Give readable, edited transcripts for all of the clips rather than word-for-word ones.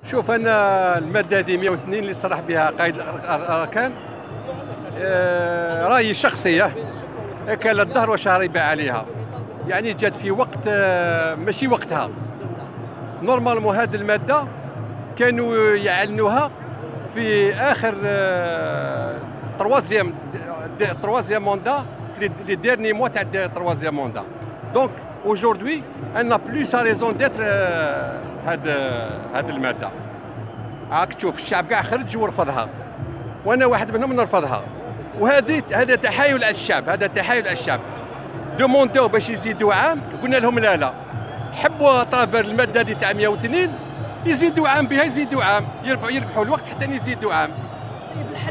شوف انا الماده هذه 102 اللي صرح بها قائد الاركان رايي الشخصيه كان الظهر وشارب عليها، يعني جات في وقت ماشي وقتها. نورمالمون هذه الماده كانوا يعلنوها في اخر troisième mandat في لي ديرني موا تاع troisième mandat. دونك aujourd'hui elle n'a plus sa raison d'être هذه الماده. راك تشوف الشعب كاع خرج ورفضها، وانا واحد منهم نرفضها، هذا تحايل على الشعب، هذا تحايل على الشعب. دومونداو باش يزيدوا عام، قلنا لهم لا لا، حبوا طافر الماده هذه تاع 102 يزيدوا عام بها، يزيدوا عام، يربحوا الوقت حتى يزيدوا عام. طيب الحل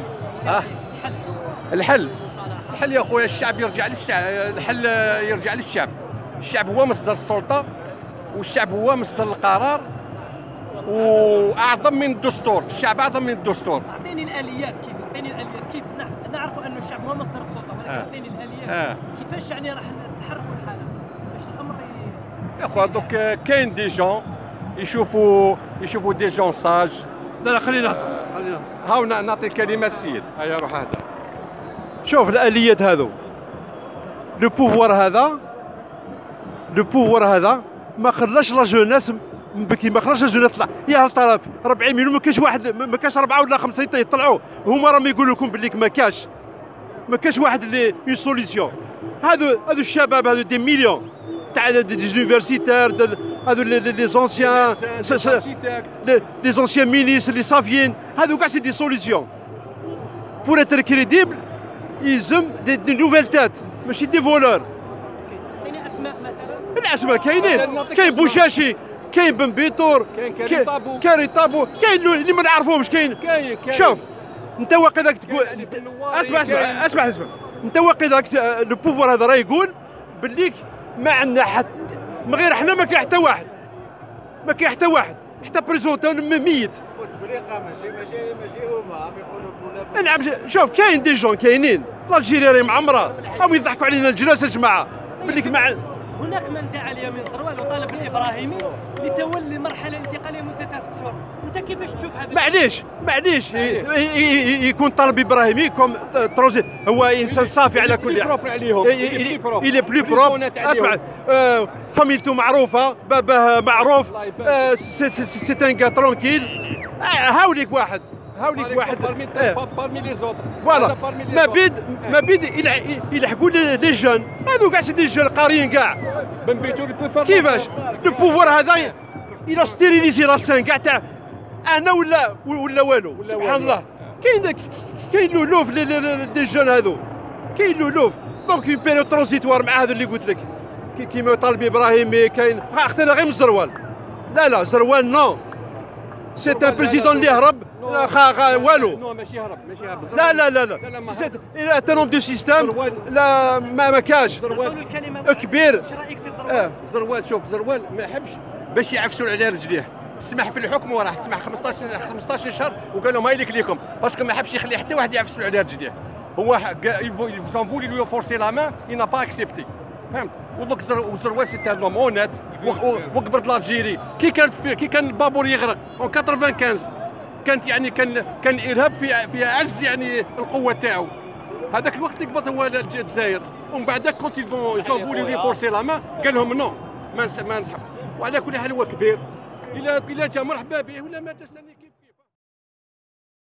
الحل يا خويا الشعب يرجع للشعب، الحل يرجع للشعب. الشعب هو مصدر السلطه، والشعب هو مصدر القرار، واعظم من الدستور. الشعب اعظم من الدستور. اعطيني الاليات كيف نعرف انه الشعب هو مصدر السلطه، ولكن اعطيني الاليات كيفاش يعني راح نحركوا الحاله باش الامر يا خويا. دوك كاين دي جون يشوفوا دي جون ساج. لا خلينا نهضر هاو نعطي كلمه السيد. هيا روح هذا. شوف الاليات هذو، لو بوفوار هذا ما خلاش لا جوناس بكي، ما خلاش لا جوناس تطلع. يا طرف 40 مليون ما كاش واحد، ما كاش 4 ولا 5 يطلعوا. هما راهم يقولوا لكم باللي ما كاش واحد اللي اون سوليسيون. هذو الشباب هذو دي مليون تاع دي زونيفرسيتير، هذو لي زونسيان لي زونسيان مينيس لي صافيين، هذو كاع سي دي سوليسيون. بور اتر كريديبل يلزم دي نوفيل تات، ماشي دي فولور. اعطيني اسماء مثلا. الاسماء كاينين، كاين بوشاشي، كاين بن بيتور، كاين ريطابو، كاين اللي ما نعرفوهمش. كاين شوف انت واقيلا تقول، اسمع انت واقيلا لو بوفوار هذا راه يقول باللي ما عندنا حتى، من غير احنا ما كاين حتى واحد، حتى بريزونتون ميت. بوتفليقه ماشي هما عم يقولوا. نعم شوف كاين دي جون كاينين، الجيري راهي معمره، راهم يضحكوا علينا الجلاس يا جماعه باللي مع. هناك من دعا اليمين زروال وطالب الابراهيمي لتولي مرحله انتقاليه مدتها 6 شهور، انت كيفاش تشوف هذا؟ معليش يكون طالب ابراهيمي كوم تروزيت، هو انسان صافي على كل حال. إلي بلو بروب. اسمع فاميلته معروفه، باباه معروف، سي ان كا ترونكيل. هاوليك واحد بارمي لي زوتر. فوالا ما بيد يلحقوا لي جون هذو كاع، سي دي جون قاريين كاع. بن بيتور كيفاش لو بوفوار هذا الى ستيريليزي لا سان كاع تاع انا ولا والو. سبحان الله. كاين لولوف لي جون هذو، كاين لولوف. دونك اون بيريود ترانزيتوار مع هذا اللي قلت لك كيما طالب ابراهيمي. كاين اختنا غير من زروال. لا زروال نو، سي ان بريزيدون اللي هرب والو. نو ماشي هرب. لا سي تنوم دو سيستيم. لا ما كاش كبير. ايش رايك في زروال؟ زروال شوف، زروال ما يحبش باش يعفسوا على رجليه. سمح في الحكم وراه سمح 15 شهر وقال لهم هايلك ليكم، باسكو ما حبش يخلي حتى واحد يعفسوا على رجليه. هو ils ont voulu lui forcer la main, il n'a pas accepté. فهمت؟ ودوك زروال سي ان هوم اونيت وقبرت الجيري. كي كان البابور يغرق اون 95 كانت يعني كان الارهاب في اعز يعني القوه تاعو. هذاك الوقت اللي قبض هو الجزائر، ومن بعد كونت ils ont voulu lui forcer la main قال لهم نو ما نسحب. وعلى كل حال هو كبير، الا جا مرحبا به ولا ما جا